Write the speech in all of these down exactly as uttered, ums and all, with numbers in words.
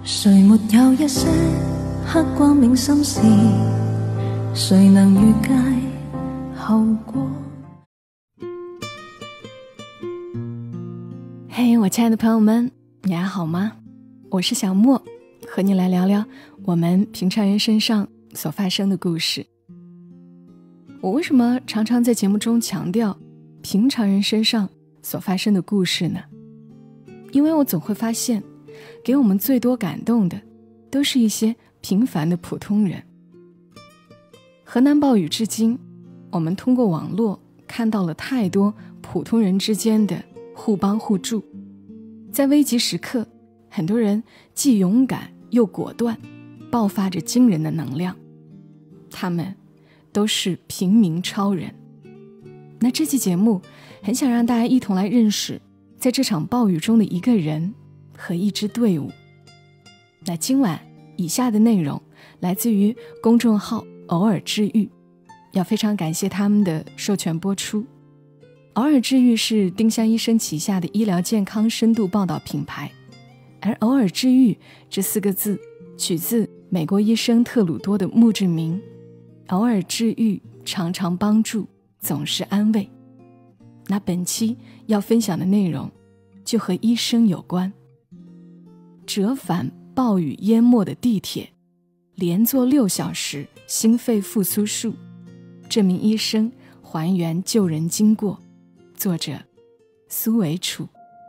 谁没有一些刻骨铭心事，谁能预计后果？ 嘿，我亲爱的朋友们，你还好吗？我是小莫，和你来聊聊我们平常人身上所发生的故事。我为什么常常在节目中强调平常人身上所发生的故事呢？因为我总会发现，给我们最多感动的都是一些平凡的普通人。河南暴雨至今，我们通过网络看到了太多普通人之间的互帮互助。在危急时刻，很多人既勇敢又果断，爆发着惊人的能量。他们都是平民超人。那这期节目很想让大家一同来认识在这场暴雨中的一个人和一支队伍。那今晚以下的内容来自于公众号偶尔治愈，要非常感谢他们的授权播出。偶尔治愈是丁香医生旗下的医疗健康深度报道品牌，而偶尔治愈这四个字取自美国医生特鲁多的墓志铭，偶尔治愈，常常帮助，总是安慰。那本期要分享的内容就和医生有关。折返暴雨淹没的地铁，连坐六小时心肺复苏术，这名医生还原救人经过。作者苏维楚。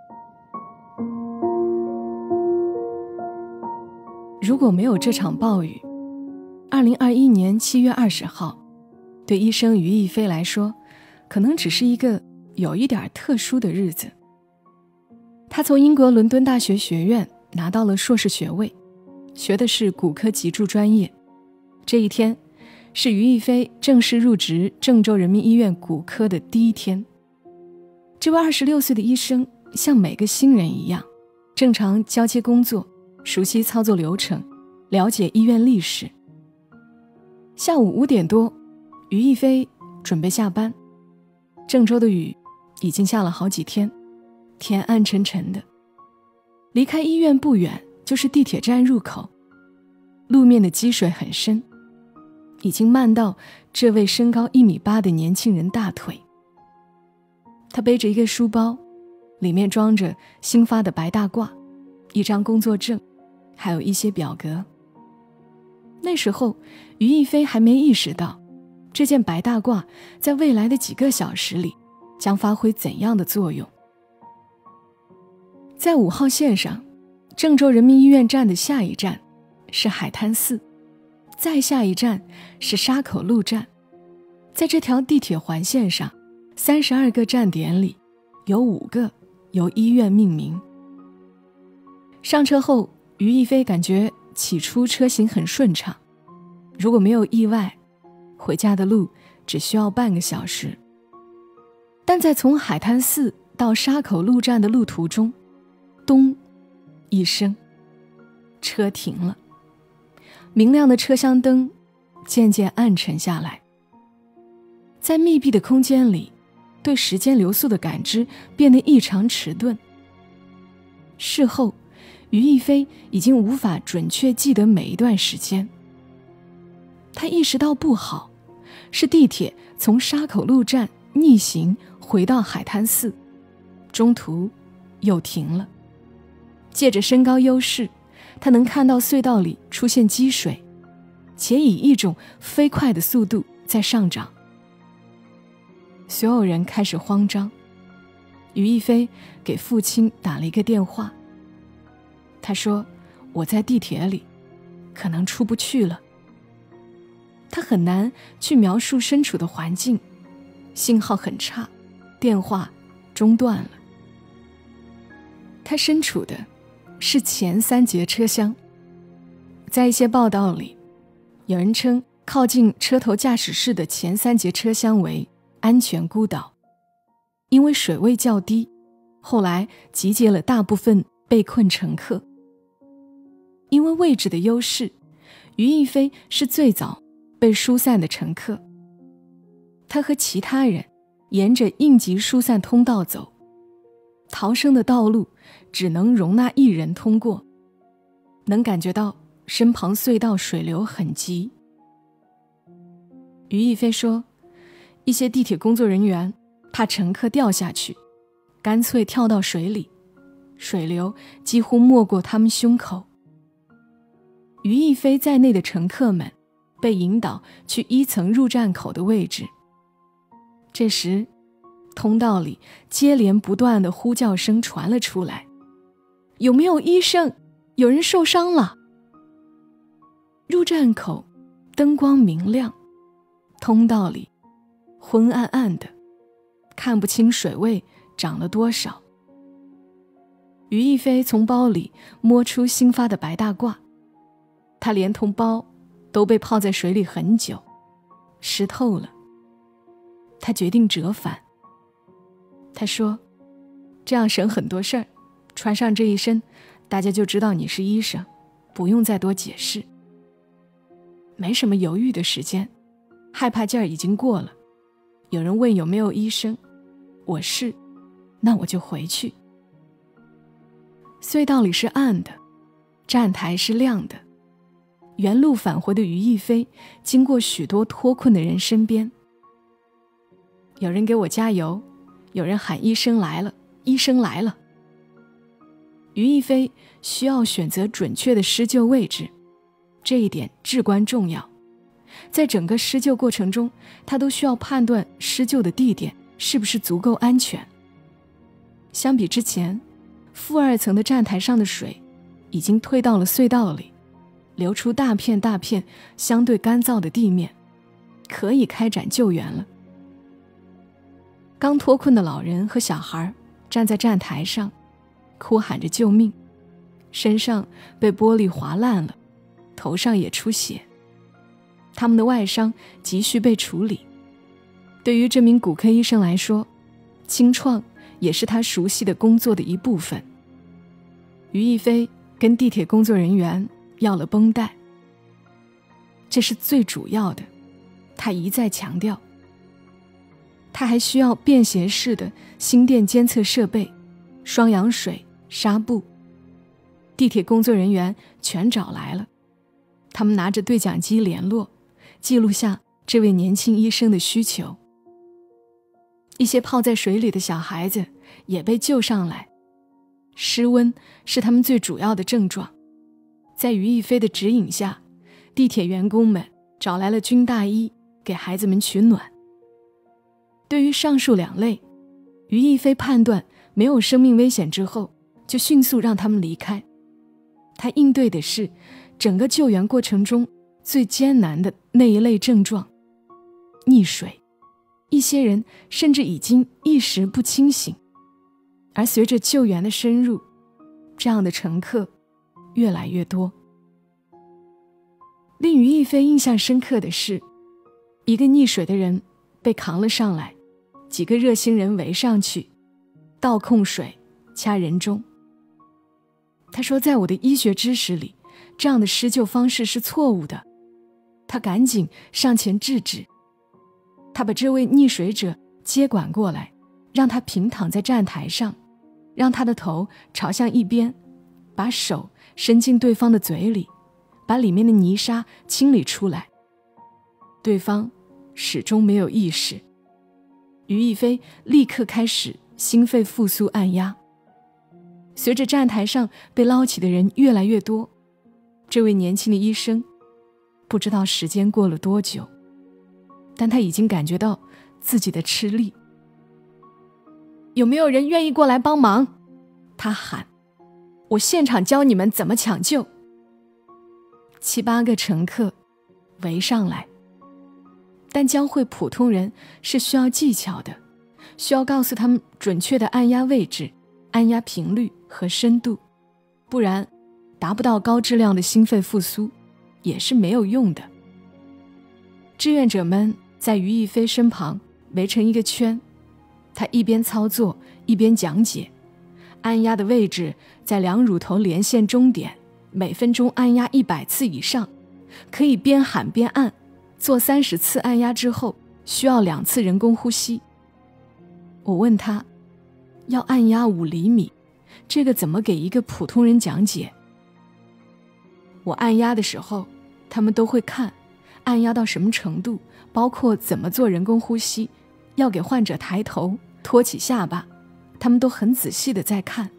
如果没有这场暴雨，二零二一年七月二十号，对医生于亦菲来说，可能只是一个有一点特殊的日子。他从英国伦敦大学学院拿到了硕士学位，学的是骨科脊柱专业。这一天是于亦菲正式入职郑州人民医院骨科的第一天。这位二十六岁的医生像每个新人一样，正常交接工作，熟悉操作流程，了解医院历史。下午五点多，于亦菲准备下班。郑州的雨已经下了好几天，天暗沉沉的。离开医院不远就是地铁站入口，路面的积水很深，已经漫到这位身高一米八的年轻人大腿。他背着一个书包，里面装着新发的白大褂，一张工作证，还有一些表格。那时候于亦菲还没意识到这件白大褂在未来的几个小时里将发挥怎样的作用。在五号线上，郑州人民医院站的下一站是海滩寺，再下一站是沙口路站。在这条地铁环线上，三十二个站点里有五个由医院命名。上车后，于亦菲感觉起初车行很顺畅，如果没有意外，回家的路只需要半个小时。但在从海滩寺到沙口路站的路途中，咚一声，车停了，明亮的车厢灯渐渐暗沉下来。在密闭的空间里，对时间流速的感知变得异常迟钝。事后，于亦菲已经无法准确记得每一段时间。她意识到不好，是地铁从沙口路站逆行回到海滩寺，中途又停了。借着身高优势，她能看到隧道里出现积水，且以一种飞快的速度在上涨。所有人开始慌张，于亦菲给父亲打了一个电话。他说，我在地铁里，可能出不去了。他很难去描述身处的环境，信号很差，电话中断了。他身处的是前三节车厢。在一些报道里，有人称靠近车头驾驶室的前三节车厢为安全孤岛，因为水位较低，后来集结了大部分被困乘客。因为位置的优势，于亦菲是最早被疏散的乘客。他和其他人沿着应急疏散通道走，逃生的道路只能容纳一人通过。 能感觉到身旁隧道水流很急。于亦菲说，一些地铁工作人员怕乘客掉下去，干脆跳到水里，水流几乎没过他们胸口。于亦菲在内的乘客们被引导去一层入站口的位置。这时，通道里接连不断的呼叫声传了出来，有没有医生？有人受伤了。入站口灯光明亮，通道里昏暗暗的，看不清水位涨了多少。于亦菲从包里摸出新发的白大褂，她连同包都被泡在水里很久，湿透了。她决定折返。她说，这样省很多事儿，穿上这一身，大家就知道你是医生，不用再多解释。没什么犹豫的时间，害怕劲儿已经过了。有人问有没有医生，我是，那我就回去。隧道里是暗的，站台是亮的。原路返回的于亦菲经过许多脱困的人身边，有人给我加油，有人喊医生来了，医生来了。于亦菲需要选择准确的施救位置，这一点至关重要。在整个施救过程中，她都需要判断施救的地点是不是足够安全。相比之前，负二层的站台上的水已经退到了隧道里，流出大片大片相对干燥的地面，可以开展救援了。刚脱困的老人和小孩站在站台上，哭喊着救命，身上被玻璃划烂了，头上也出血。他们的外伤急需被处理。对于这名骨科医生来说，清创也是他熟悉的工作的一部分。于亦菲跟地铁工作人员要了绷带，这是最主要的，他一再强调。他还需要便携式的心电监测设备、双氧水、纱布。地铁工作人员全找来了，他们拿着对讲机联络，记录下这位年轻医生的需求。一些泡在水里的小孩子也被救上来，失温是他们最主要的症状。在于亦菲的指引下，地铁员工们找来了军大衣给孩子们取暖。对于上述两类，于亦菲判断没有生命危险之后，就迅速让他们离开。他应对的是整个救援过程中最艰难的那一类症状——溺水。一些人甚至已经意识不清醒，而随着救援的深入，这样的乘客越来越多。令于亦菲印象深刻的是，一个溺水的人被扛了上来，几个热心人围上去，倒控水，掐人中。他说，在我的医学知识里，这样的施救方式是错误的。他赶紧上前制止。他把这位溺水者接管过来，让他平躺在站台上，让他的头朝向一边，把手伸进对方的嘴里，把里面的泥沙清理出来。对方始终没有意识。于亦菲立刻开始心肺复苏按压。随着站台上被捞起的人越来越多，这位年轻的医生不知道时间过了多久，但他已经感觉到自己的吃力。有没有人愿意过来帮忙？他喊，我现场教你们怎么抢救。七八个乘客围上来，但教会普通人是需要技巧的，需要告诉他们准确的按压位置、按压频率和深度，不然达不到高质量的心肺复苏也是没有用的。志愿者们在于亦菲身旁围成一个圈，他一边操作一边讲解，按压的位置在两乳头连线终点，每分钟按压一百次以上，可以边喊边按，做三十次按压之后需要两次人工呼吸。我问他，要按压五厘米，这个怎么给一个普通人讲解？ 我按压的时候，他们都会看按压到什么程度，包括怎么做人工呼吸，要给患者抬头托起下巴，他们都很仔细地在看。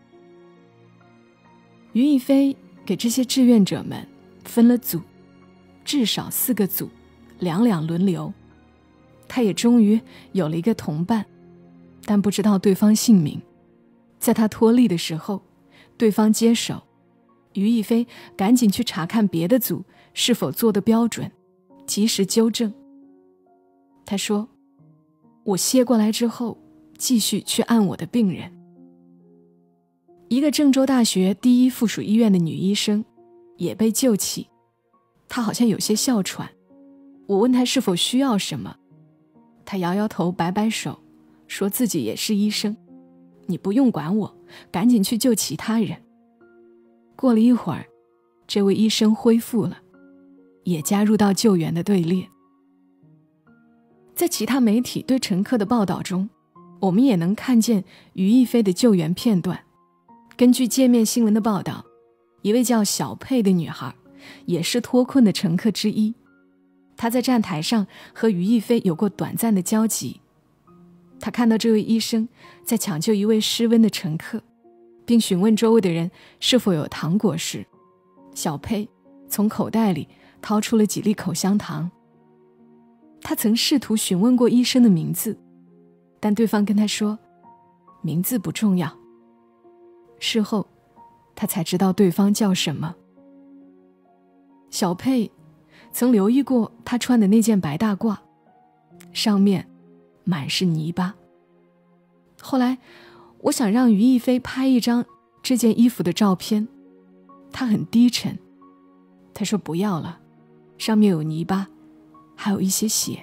于亦菲给这些志愿者们分了组，至少四个组，两两轮流。他也终于有了一个同伴，但不知道对方姓名。在他脱力的时候，对方接手，于亦菲赶紧去查看别的组是否做得标准，及时纠正。他说，我歇过来之后继续去按我的病人。一个郑州大学第一附属医院的女医生也被救起，她好像有些哮喘，我问她是否需要什么，她摇摇头摆摆手，说自己也是医生，你不用管我，赶紧去救其他人。过了一会儿，这位医生恢复了，也加入到救援的队列。在其他媒体对乘客的报道中，我们也能看见于亦菲的救援片段。根据界面新闻的报道，一位叫小佩的女孩也是脱困的乘客之一，她在站台上和于亦菲有过短暂的交集。她看到这位医生在抢救一位失温的乘客，并询问周围的人是否有糖果时，小佩从口袋里掏出了几粒口香糖。她曾试图询问过医生的名字，但对方跟她说，名字不重要。事后她才知道对方叫什么。小佩曾留意过她穿的那件白大褂，上面满是泥巴。后来我想让于亦菲拍一张这件衣服的照片，她很低沉，她说不要了，上面有泥巴，还有一些血。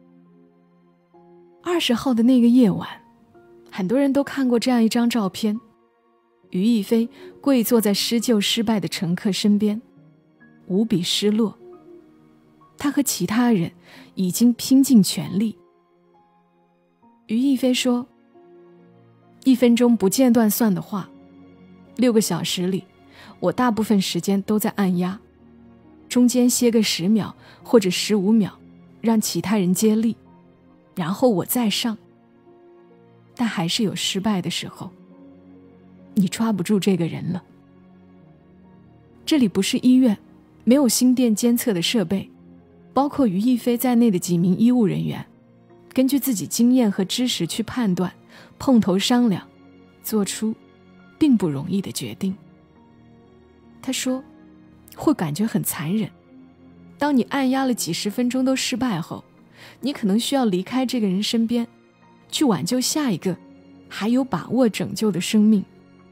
二十号的那个夜晚，很多人都看过这样一张照片，于亦菲跪坐在施救失败的乘客身边，无比失落。她和其他人已经拼尽全力。于亦菲说，一分钟不间断算的话，六个小时里，我大部分时间都在按压，中间歇个十秒或者十五秒，让其他人接力，然后我再上。但还是有失败的时候，你抓不住这个人了。这里不是医院，没有心电监测的设备，包括于亦菲在内的几名医务人员根据自己经验和知识去判断，碰头商量，做出并不容易的决定。他说，会感觉很残忍，当你按压了几十分钟都失败后，你可能需要离开这个人身边，去挽救下一个还有把握拯救的生命。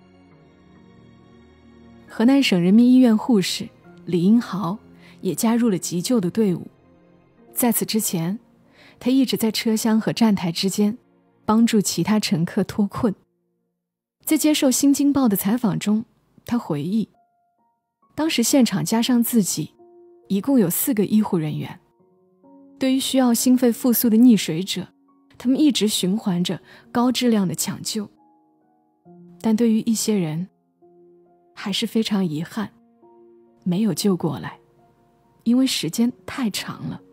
河南省人民医院护士李英豪也加入了急救的队伍。在此之前，他一直在车厢和站台之间帮助其他乘客脱困。在接受《新京报》的采访中，他回忆，当时现场加上自己，一共有四个医护人员。对于需要心肺复苏的溺水者，他们一直循环着高质量的抢救。但对于一些人，还是非常遗憾，没有救过来，因为时间太长了。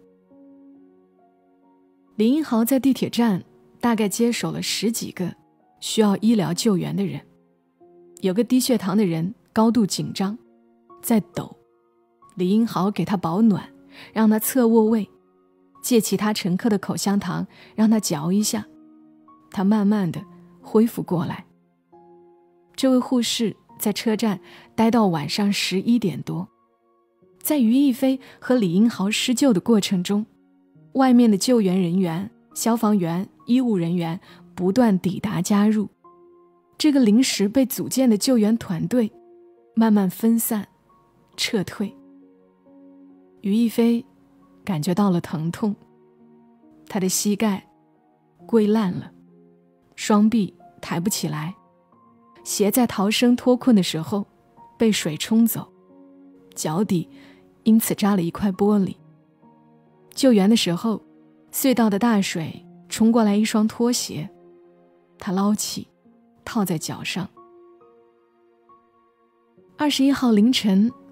李英豪在地铁站大概接手了十几个需要医疗救援的人，有个低血糖的人高度紧张，在抖，李英豪给他保暖，让他侧卧位，借其他乘客的口香糖让他嚼一下，他慢慢的恢复过来。这位护士在车站待到晚上十一点多。在于亦菲和李英豪施救的过程中，外面的救援人员、消防员、医务人员不断抵达加入，这个临时被组建的救援团队慢慢分散撤退。于亦菲感觉到了疼痛，她的膝盖跪烂了，双臂抬不起来，鞋在逃生脱困的时候被水冲走，脚底因此扎了一块玻璃。救援的时候，隧道的大水冲过来一双拖鞋，他捞起套在脚上。二十一号凌晨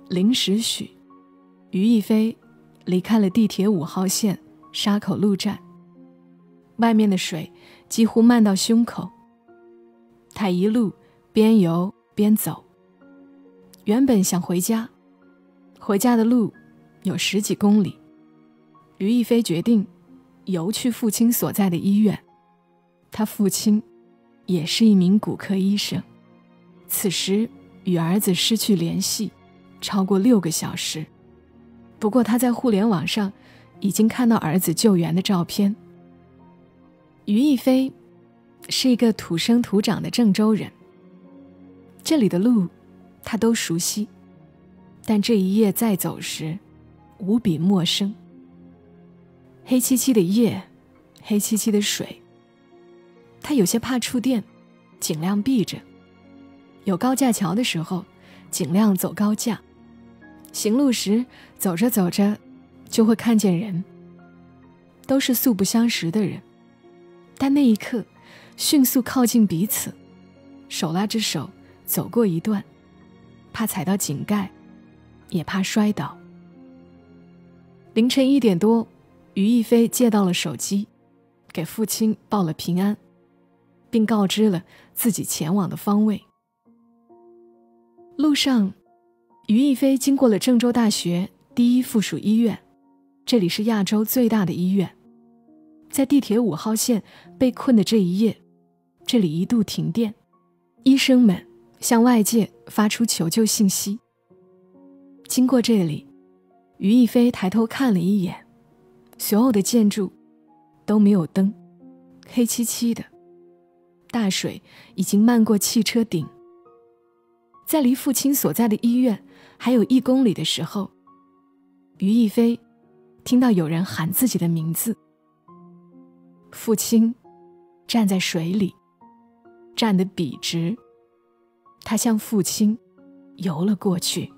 零时许，于亦菲离开了地铁五号线沙口路站，外面的水几乎漫到胸口。他一路边游边走，原本想回家，回家的路有十几公里，于亦菲决定游去父亲所在的医院。他父亲也是一名骨科医生，此时与儿子失去联系超过六个小时。不过他在互联网上已经看到儿子救援的照片。于亦菲是一个土生土长的郑州人，这里的路他都熟悉，但这一夜再走时无比陌生。黑漆漆的夜，黑漆漆的水，他有些怕触电，尽量避着。有高架桥的时候尽量走高架，行路时走着走着就会看见人，都是素不相识的人，但那一刻迅速靠近彼此，手拉着手走过一段，怕踩到井盖，也怕摔倒。凌晨一点多，于亦菲借到了手机，给父亲报了平安，并告知了自己前往的方位。路上，于亦菲经过了郑州大学第一附属医院，这里是亚洲最大的医院。在地铁五号线被困的这一夜，这里一度停电，医生们向外界发出求救信息。经过这里，于亦菲抬头看了一眼，所有的建筑都没有灯，黑漆漆的，大水已经漫过汽车顶。在离父亲所在的医院还有一公里的时候，于亦菲听到有人喊自己的名字。父亲站在水里，站得笔直，他向父亲游了过去。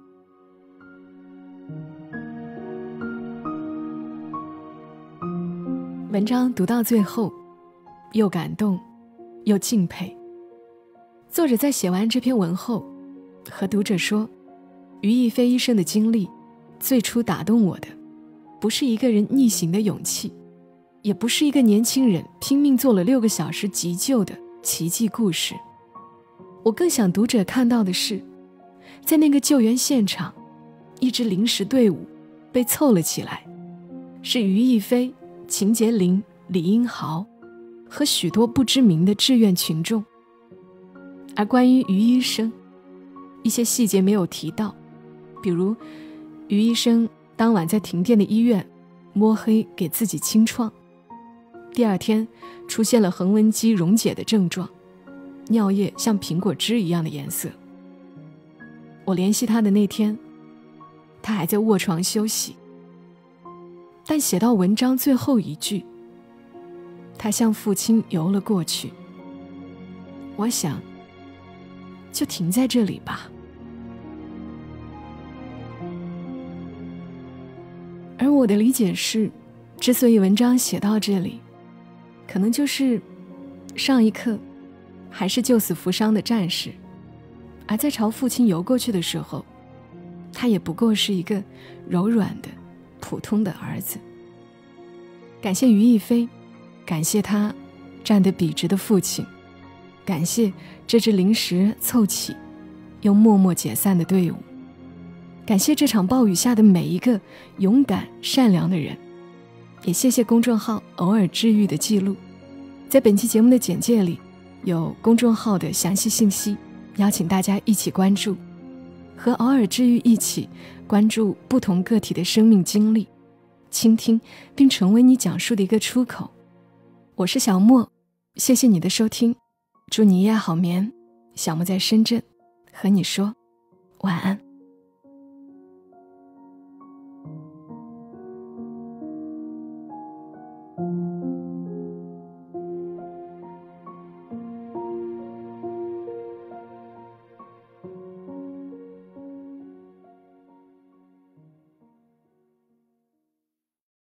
文章读到最后，又感动又敬佩。作者在写完这篇文后，和读者说，于亦菲医生的经历，最初打动我的，不是一个人逆行的勇气，也不是一个年轻人拼命做了六个小时急救的奇迹故事。我更想读者看到的是，在那个救援现场，一支临时队伍被凑了起来，是于亦菲、秦杰林、李英豪和许多不知名的志愿群众。而关于于医生，一些细节没有提到，比如于医生当晚在停电的医院摸黑给自己清创，第二天出现了横纹肌溶解的症状，尿液像苹果汁一样的颜色。我联系他的那天，他还在卧床休息。但写到文章最后一句，他向父亲游了过去，我想就停在这里吧。而我的理解是，之所以文章写到这里，可能就是上一刻还是救死扶伤的战士，而在朝父亲游过去的时候，他也不过是一个柔软的普通的儿子。感谢于亦菲，感谢他站得笔直的父亲，感谢这支临时凑起又默默解散的队伍，感谢这场暴雨下的每一个勇敢善良的人，也谢谢公众号偶尔治愈的记录。在本期节目的简介里有公众号的详细信息，邀请大家一起关注，和偶尔治愈一起关注不同个体的生命经历，倾听并成为你讲述的一个出口。我是小莫，谢谢你的收听，祝你一夜好眠。小莫在深圳和你说晚安。